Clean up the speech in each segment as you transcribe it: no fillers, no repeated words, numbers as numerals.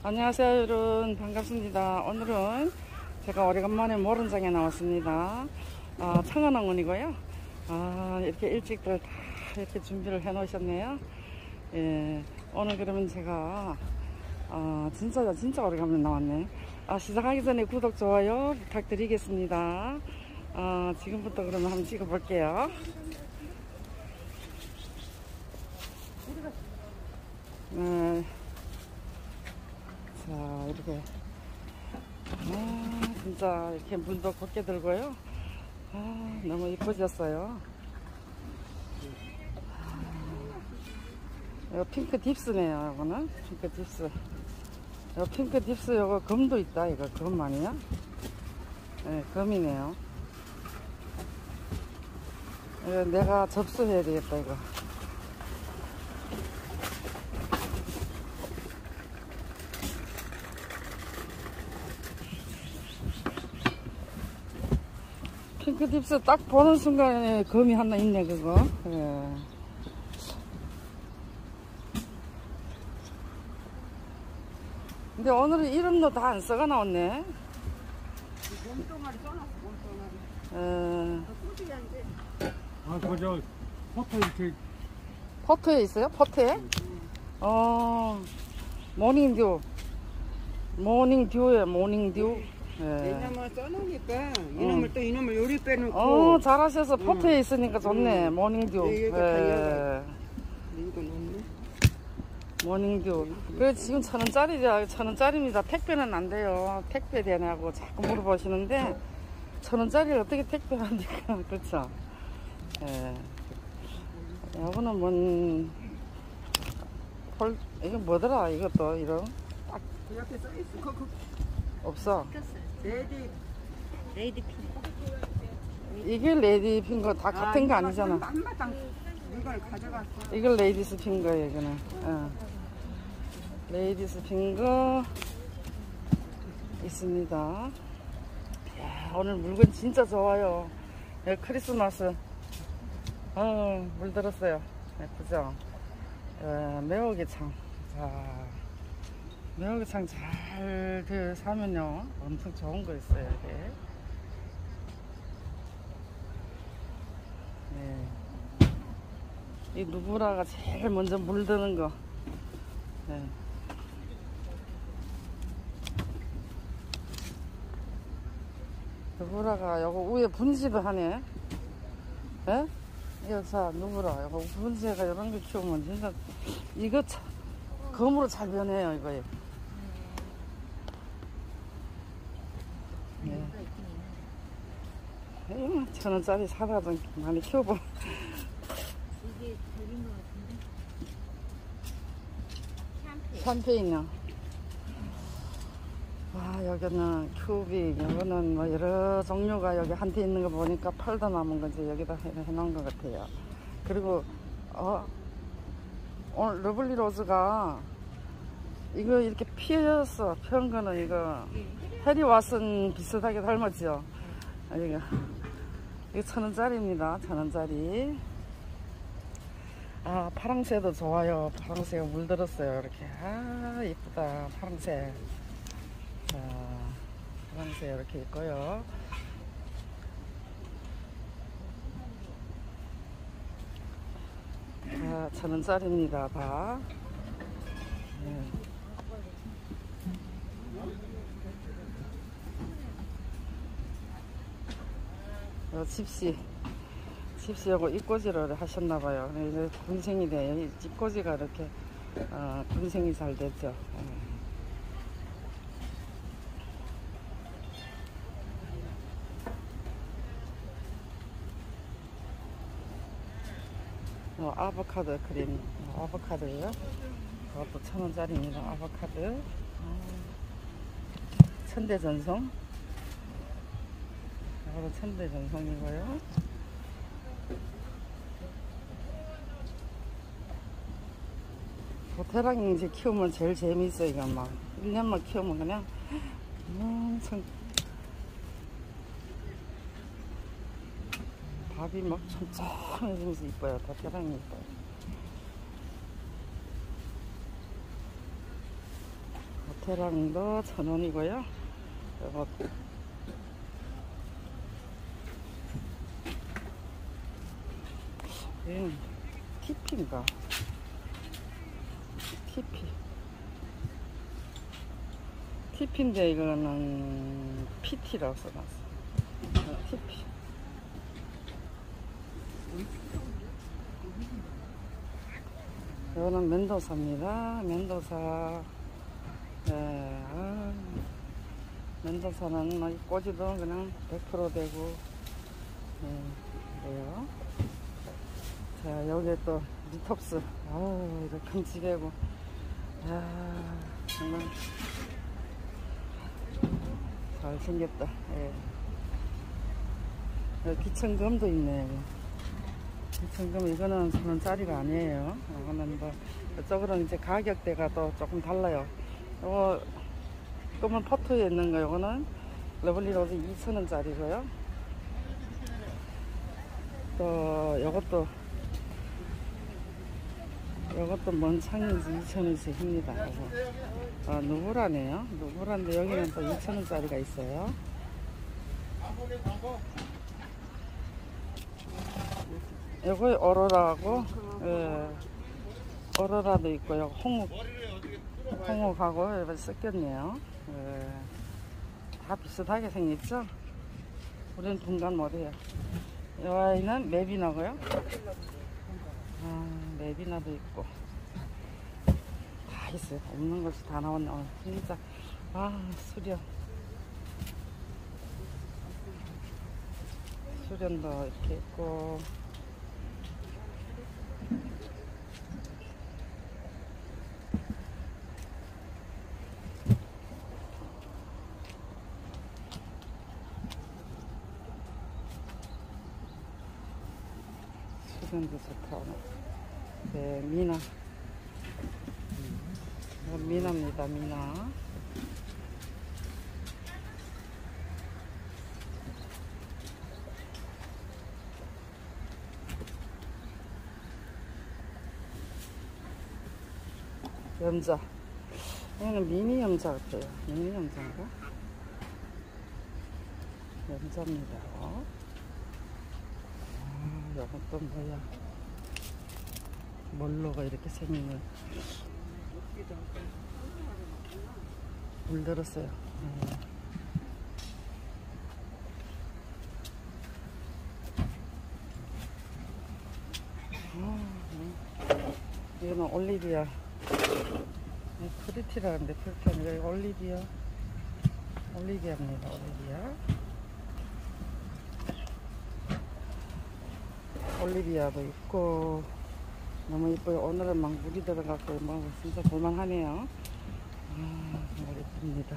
안녕하세요 여러분, 반갑습니다. 오늘은 제가 오래간만에 모른장에 나왔습니다. 청원항원이고요. 이렇게 일찍들 다 이렇게 준비를 해 놓으셨네요. 예, 오늘 그러면 제가 진짜 오래간만에 나왔네. 시작하기 전에 구독, 좋아요 부탁드리겠습니다. 지금부터 그러면 한번 찍어 볼게요. 자, 이렇게 진짜 이렇게 물도 곱게 들고요. 너무 이뻐졌어요. 이거 핑크 딥스네요. 이거는 핑크 딥스. 이거 핑크 딥스. 이거 검도 있다. 이거 검 아니야? 네, 검이네요. 이거 내가 접수해야 되겠다. 이거 핑크 딥스 딱 보는 순간에 검이 하나 있네. 그거. 예. 근데 오늘은 이름도 다 안 써가 나왔네. 몸뚱아리 써놨어, 몸뚱아리. 그저 포토 이렇게. 포트에 있어요? 포트에? 모닝듀. 모닝듀에 모닝듀. 예. 왜냐면 써놓으니까 이놈을 또 이놈을 요리 빼놓고. 잘하셔서 포트에 있으니까 좋네. 모닝듀. 네, 여기 예. 이거 넣네. 모닝듀. 그 지금 1,000원짜리죠. 1,000원짜리입니다. 택배는 안 돼요. 택배 되냐고 자꾸 물어보시는데 1,000원짜리를 어떻게 택배를 합니까? 그렇죠. 예. 이거는 뭔 이거 뭐더라? 이것도 이런 그 옆에 써있어. 그 없어. 레이디 핑. 이게 레이디 핑거 다 같은 거 아니잖아. 한마당 이걸 가져갔어. 이걸 레이디스 핑거예요. 이거는. 레이디스 핑거 있습니다. 야, 오늘 물건 진짜 좋아요. 네, 크리스마스. 물들었어요. 네, 그죠? 매워게창. 자, 매워게창 잘 사면요 엄청 좋은 거 있어요. 이게. 네. 이 누브라가 제일 먼저 물드는 거. 네. 누브라가 요거 위에 분식을 하네. 예? 이거 자, 누브라 요거 분식가 이런 거 키우면 진짜 이거 참 검으로 잘 변해요. 이거에. 네. 1,000원짜리 사다 좀 많이 키워봐. 이게 저긴 것 같은데? 샴페인요. 여기는 큐빅, 이거는 뭐 여러 종류가 여기 한테 있는 거 보니까 팔다 남은 건지 여기다 해놓은 것 같아요. 그리고 오늘 러블리 로즈가 이거 이렇게 피었어. 피운 거는 이거 해리 왓슨 비슷하게 닮았죠. 이거 1,000원짜리입니다. 1,000원짜리. 파랑새도 좋아요. 파랑새가 물들었어요. 이렇게. 이쁘다. 파랑새. 자, 파랑새 이렇게 있고요. 다 1,000원짜리입니다. 다. 네. 집시 요거 입꼬지를 하셨나봐요. 이제 군생이 돼요. 입꼬지가 이렇게 군생이 잘 됐죠. 아보카도 크림. 아보카도예요. 그것도 1,000원짜리입니다. 아보카도. 천대전송. 이것도 천대전송이고요. 도테랑이 이제 키우면 제일 재미있어. 이거 막 1년만 키우면 그냥 엄청 밥이 막 촘촘해지면서 이뻐요. 도테랑이 이뻐요. 베테랑도 1,000원이고요. 이거 TP인가? TP인데 이거는 PT라고 써놨어. TP. 이거는 멘도사입니다. 멘도사. 네, 멘도사는 이 꼬지도 그냥 100% 되고, 그래요. 자, 여기에 또 리톱스. 이렇게 큼직하고. 정말 잘생겼다. 예. 여기 기천금도 있네. 기천금, 이거는 1,000원짜리가 아니에요. 이거는 뭐, 이쪽으로는 이제 가격대가 또 조금 달라요. 요거, 검은 포트에 있는 거, 요거는 러블리 로즈 2,000원짜리고요. 또, 요것도 뭔 창인지 2,000원씩 합니다. 누구라네요. 누구란데 여기는 또 2,000원짜리가 있어요. 요거 오로라하고, 오로라도 있고요. 홍옥하고 여기 섞였네요. 다 비슷하게 생겼죠? 우리는 분간 못해요. 이 아이는 메비나고요. 메비나도 있고 다 있어요. 없는 것이 다 나왔네. 진짜 수련도 이렇게 있고, 수련도 좋다. 네, 미나. 미나입니다, 미나. 염자. 여기는 미니 염자 같아요. 미니 염자인가? 염자입니다. 이건 또 뭐야? 몰로가 이렇게 생긴 물들었어요. 이거는 올리비아. 프리티라는데 프리티 아니라 올리비아입니다. 올리비아도 있고 너무 이뻐요. 오늘은 막 물이 들어가고 뭐 진짜 볼만하네요. 정말 이쁩니다.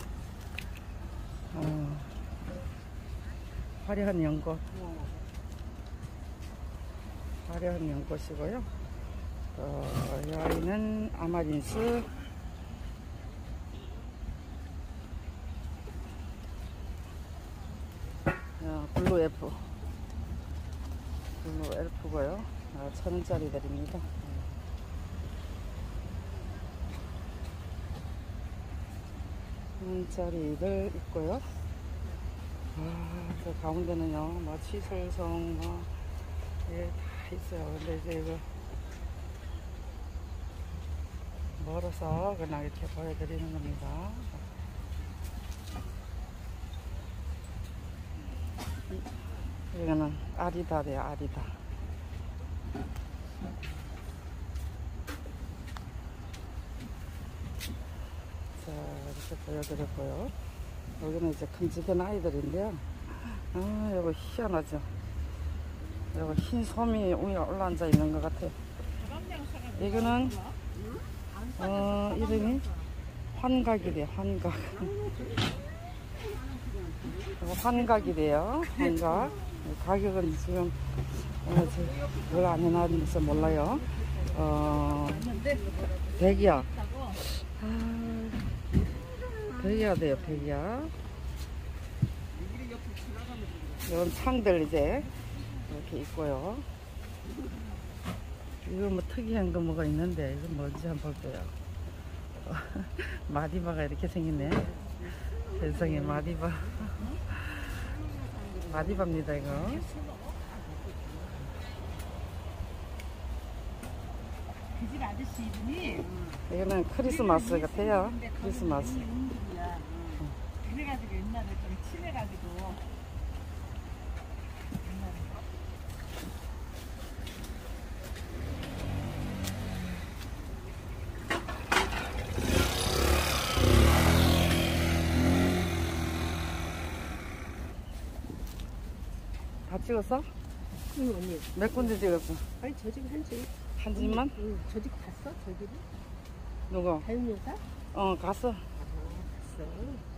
화려한 연꽃이고요. 이 아이는 아마린스. 블루 엘프고요. 1,000원짜리들입니다. 원짜리들 있고요. 저 가운데는요, 뭐 치솔성 다 있어요. 근데 이제 이거 멀어서 그냥 이렇게 보여드리는 겁니다. 이거는 아리다래요, 아리다. 자, 이렇게 보여드렸고요. 여기는 이제 큼직한 아이들인데요. 이거 희한하죠? 이거 흰 솜이 위에 올라앉아 있는 것 같아요. 이거는, 이름이 환각이래요, 환각. 이거 환각이래요, 환각. 가격은 지금, 별로 안 해놨는지 몰라요. 백이야. 백이야 돼요, 백이야. 이건 창들 이제 이렇게 있고요. 이거 뭐 특이한 거 뭐가 있는데 이건 뭔지 한번 볼게요. 마디바가 이렇게 생겼네. 세상에 마디바. 마디바입니다 이거. 그 집 아저씨 이름이 이거는 크리스마스 같아요. 크리스마스. 은길이야. 그래가지고 옛날에 좀 친해가지고. 옛날에. 다 찍었어? 응, 언니. 몇 군데 찍었어? 아니, 저 집 한 집. 한 집만? 응, 저 집 갔어? 저 집이? 누구? 다육용사? 어 갔어. 갔어.